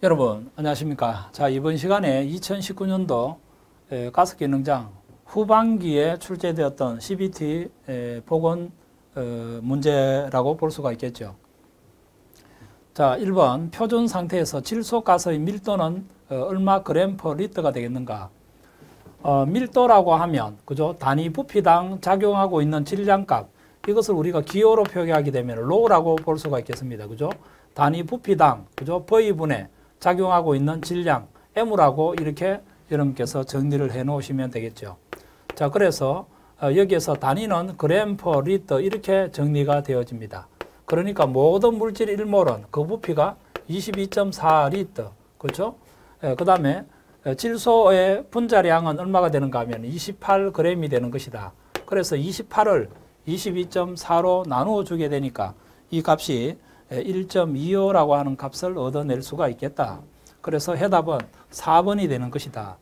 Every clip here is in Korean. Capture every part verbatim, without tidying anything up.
여러분 안녕하십니까. 자, 이번 시간에 이천십구 년도 가스기능장 후반기에 출제되었던 씨비티 복원 문제라고 볼 수가 있겠죠. 자, 일 번 표준 상태에서 질소가스의 밀도는 얼마 그램 퍼 리터가 되겠는가. 어, 밀도라고 하면 그죠, 단위 부피당 작용하고 있는 질량값, 이것을 우리가 기호로 표기하게 되면 로라고 볼 수가 있겠습니다. 그죠? 단위 부피당 그죠, V분에 작용하고 있는 질량 M이라고 이렇게 여러분께서 정리를 해 놓으시면 되겠죠. 자, 그래서 여기에서 단위는 그램 퍼 리터 이렇게 정리가 되어집니다. 그러니까 모든 물질 일 몰은 그 부피가 이십이 점 사 리터. 그렇죠? 그 다음에 질소의 분자량은 얼마가 되는가 하면 이십팔 그램이 되는 것이다. 그래서 이십팔을 이십이 점 사로 나누어 주게 되니까 이 값이 일 점 이오라고 하는 값을 얻어낼 수가 있겠다. 그래서 해답은 사 번이 되는 것이다.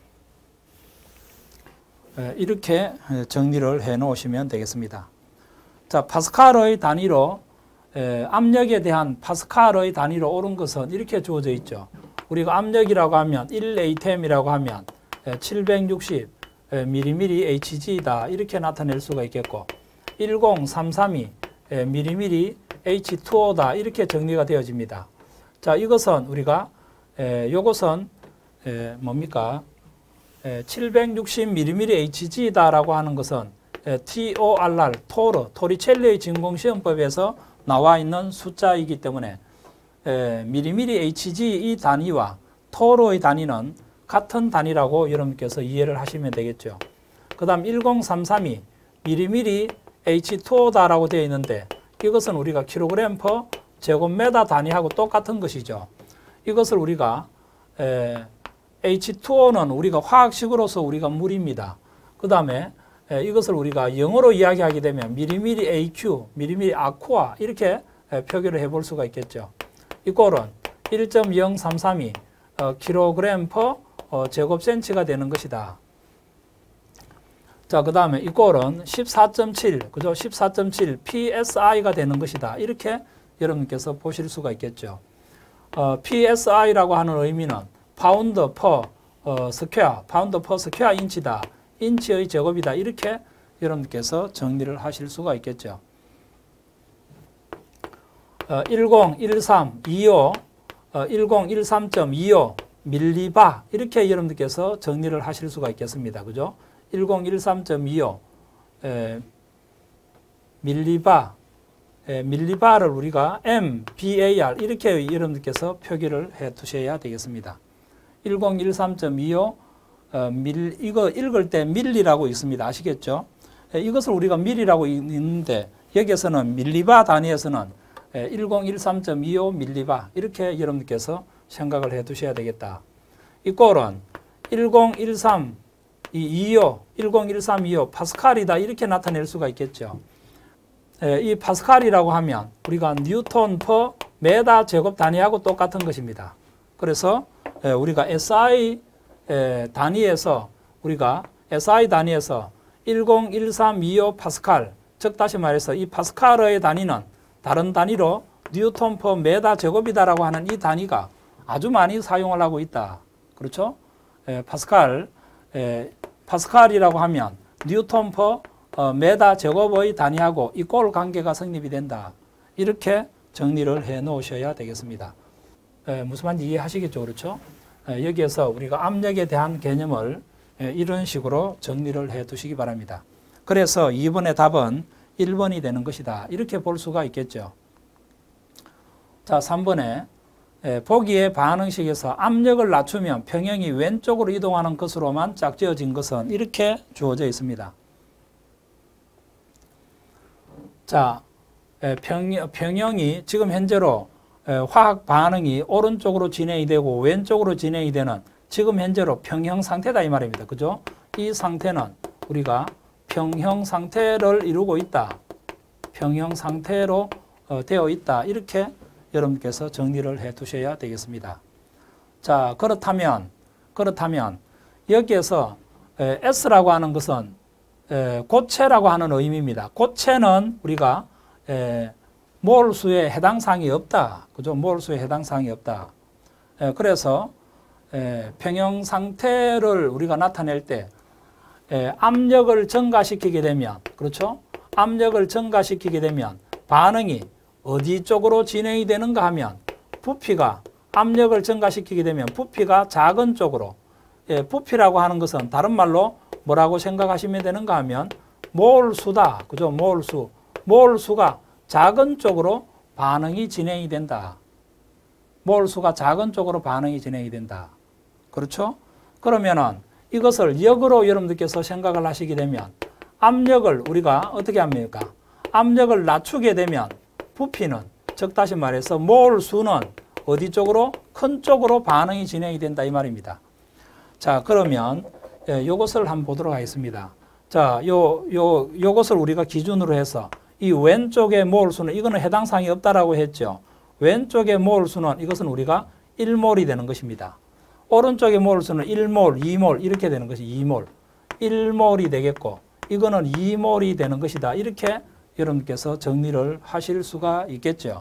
이렇게 정리를 해 놓으시면 되겠습니다. 자, 파스칼의 단위로 압력에 대한 파스칼의 단위로 옳은 것은 이렇게 주어져 있죠. 우리가 압력이라고 하면 일 에이템이라고 하면 칠백육십 밀리미리 에이치지다 이렇게 나타낼 수가 있겠고, 천삼백삼십이 밀리미리 에이치 투오다 이렇게 정리가 되어집니다. 자, 이것은 우리가 에, 요것은 에, 뭡니까? 에, 칠백육십 밀리미리 에이치지다라고 하는 것은 에, 티오알알, 토르, 토리첼리의 진공시험법에서 나와 있는 숫자이기 때문에 에, 밀리미리 에이치지 이 단위와 토르의 단위는 같은 단위라고 여러분께서 이해를 하시면 되겠죠. 그 다음 천삼백삼십이 밀리미리 에이치 투오다라고 되어 있는데 이것은 우리가 킬로그램 퍼 제곱미터 단위하고 똑같은 것이죠. 이것을 우리가 에, 에이치 투오는 우리가 화학식으로서 우리가 물입니다. 그 다음에 이것을 우리가 영어로 이야기하게 되면 밀리미리 에이큐, 밀리미리 아쿠아 이렇게 에, 표기를 해볼 수가 있겠죠. 이 꼴은 일 점 영삼삼이 어, 킬로그램 퍼 어, 제곱센치가 되는 것이다. 자, 그 다음에 이 꼴은 십사 점 칠, 그죠? 십사 점 칠 피에스아이가 되는 것이다. 이렇게 여러분께서 보실 수가 있겠죠. 어, 피에스아이라고 하는 의미는 파운드 퍼 어, 스퀘어, 파운드 퍼 스퀘어 인치다. 인치의 제곱이다. 이렇게 여러분께서 정리를 하실 수가 있겠죠. 어, 천십삼 이십오, 어, 천십삼 점 이십오 밀리바 이렇게 여러분께서 정리를 하실 수가 있겠습니다. 그죠? 천십삼 점 이십오 에, 밀리바, 에, 밀리바를 우리가 엠, bar 이렇게 여러분들께서 표기를 해 두셔야 되겠습니다. 천십삼 점 이십오 어, 밀, 이거 읽을 때 밀리라고 있습니다. 아시겠죠? 에, 이것을 우리가 밀이라고 있는데 여기에서는 밀리바 단위에서는 에, 천십삼 점 이십오 밀리바 이렇게 여러분들께서 생각을 해 두셔야 되겠다. 이 꼴은 천십삼 이 이십오, 천십삼 이십오 파스칼이다 이렇게 나타낼 수가 있겠죠. 에, 이 파스칼이라고 하면 우리가 뉴턴 퍼 메다 제곱 단위하고 똑같은 것입니다. 그래서 에, 우리가 에스아이 에, 단위에서 우리가 에스아이 단위에서 천십삼 이십오 파스칼, 즉 다시 말해서 이 파스칼의 단위는 다른 단위로 뉴턴 퍼 메다 제곱이다라고 하는 이 단위가 아주 많이 사용을 하고 있다. 그렇죠? 에, 파스칼 에, 파스칼이라고 하면 뉴턴 퍼 어, 메다 제곱의 단위하고 이꼴 관계가 성립이 된다. 이렇게 정리를 해 놓으셔야 되겠습니다. 에, 무슨 말인지 이해하시겠죠? 그렇죠? 에, 여기에서 우리가 압력에 대한 개념을 에, 이런 식으로 정리를 해 두시기 바랍니다. 그래서 이 번의 답은 일 번이 되는 것이다. 이렇게 볼 수가 있겠죠. 자, 삼 번에 보기의 반응식에서 압력을 낮추면 평형이 왼쪽으로 이동하는 것으로만 짝지어진 것은 이렇게 주어져 있습니다. 자, 평, 평형이 지금 현재로 화학 반응이 오른쪽으로 진행이 되고 왼쪽으로 진행이 되는 지금 현재로 평형 상태다 이 말입니다. 그죠? 이 상태는 우리가 평형 상태를 이루고 있다. 평형 상태로 되어 있다. 이렇게 여러분께서 정리를 해 두셔야 되겠습니다. 자, 그렇다면, 그렇다면, 여기에서 S라고 하는 것은 고체라고 하는 의미입니다. 고체는 우리가 몰수에 해당 사항이 없다. 그죠? 몰수에 해당 사항이 없다. 에, 그래서 에, 평형 상태를 우리가 나타낼 때 에, 압력을 증가시키게 되면, 그렇죠? 압력을 증가시키게 되면 반응이 어디 쪽으로 진행이 되는가 하면 부피가, 압력을 증가시키게 되면 부피가 작은 쪽으로, 예, 부피라고 하는 것은 다른 말로 뭐라고 생각하시면 되는가 하면 몰수다. 그죠? 몰수. 몰수가 작은 쪽으로 반응이 진행이 된다. 몰수가 작은 쪽으로 반응이 진행이 된다. 그렇죠? 그러면은 이것을 역으로 여러분들께서 생각을 하시게 되면 압력을 우리가 어떻게 합니까? 압력을 낮추게 되면 부피는, 즉 다시 말해서 몰수는 어디 쪽으로? 큰 쪽으로 반응이 진행이 된다 이 말입니다. 자, 그러면 예, 이것을 한번 보도록 하겠습니다. 자, 요, 요, 요것을 우리가 기준으로 해서 이 왼쪽의 몰수는 이거는 해당 사항이 없다라고 했죠. 왼쪽의 몰수는 이것은 우리가 일 몰이 되는 것입니다. 오른쪽의 몰수는 일 몰, 이 몰 이렇게 되는 것이 이 몰. 일 몰이 되겠고 이거는 이 몰이 되는 것이다. 이렇게 여러분께서 정리를 하실 수가 있겠죠.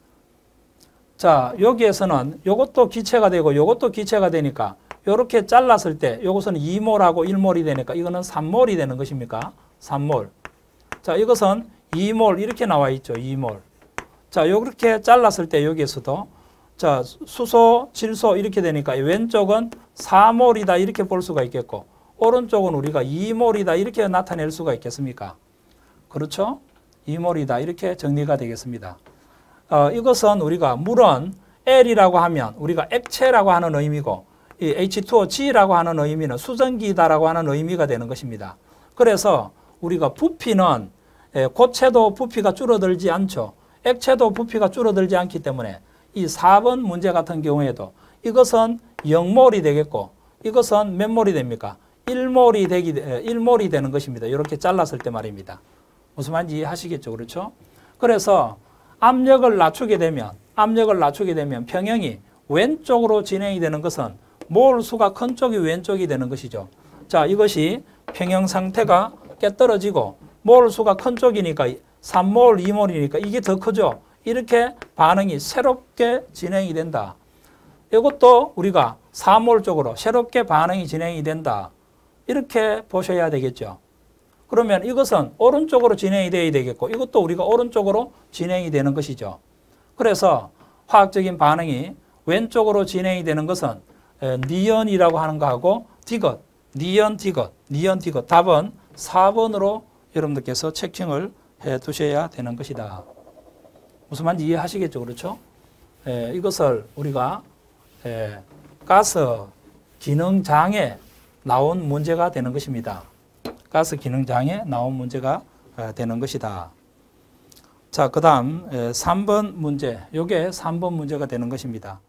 자, 여기에서는 이것도 기체가 되고 이것도 기체가 되니까 이렇게 잘랐을 때 이것은 이 몰하고 일 몰이 되니까 이거는 삼 몰이 되는 것입니까? 삼 몰. 자, 이것은 이 몰 이렇게 나와 있죠. 이 몰. 자, 이렇게 잘랐을 때 여기에서도 자, 수소, 질소 이렇게 되니까 왼쪽은 사 몰이다 이렇게 볼 수가 있겠고 오른쪽은 우리가 이 몰이다 이렇게 나타낼 수가 있겠습니까? 그렇죠? 이 몰이다 이렇게 정리가 되겠습니다. 어, 이것은 우리가 물은 L이라고 하면 우리가 액체라고 하는 의미고 이 에이치 투 오 지라고 하는 의미는 수증기다라고 하는 의미가 되는 것입니다. 그래서 우리가 부피는 고체도 부피가 줄어들지 않죠. 액체도 부피가 줄어들지 않기 때문에 이 사 번 문제 같은 경우에도 이것은 영 몰이 되겠고 이것은 몇 몰이 됩니까? 일 몰이 되기, 일 몰이 되는 것입니다. 이렇게 잘랐을 때 말입니다. 무슨 말인지 이해하시겠죠? 그렇죠? 그래서 압력을 낮추게 되면 압력을 낮추게 되면 평형이 왼쪽으로 진행이 되는 것은 몰수가 큰 쪽이 왼쪽이 되는 것이죠. 자, 이것이 평형 상태가 깨떨어지고 몰수가 큰 쪽이니까 삼 몰, 이 몰이니까 이게 더 크죠. 이렇게 반응이 새롭게 진행이 된다. 이것도 우리가 사 몰 쪽으로 새롭게 반응이 진행이 된다. 이렇게 보셔야 되겠죠. 그러면 이것은 오른쪽으로 진행이 되어야 되겠고 이것도 우리가 오른쪽으로 진행이 되는 것이죠. 그래서 화학적인 반응이 왼쪽으로 진행이 되는 것은 니언이라고 하는 거하고 디귿, 니언 디귿, 니언 디귿. 답은 사 번으로 여러분들께서 체킹을 해 두셔야 되는 것이다. 무슨 말인지 이해하시겠죠? 그렇죠? 에, 이것을 우리가 에, 가스 기능장에 나온 문제가 되는 것입니다. 가스 기능장에 나온 문제가 되는 것이다. 자, 그 다음 삼 번 문제. 이게 삼 번 문제가 되는 것입니다.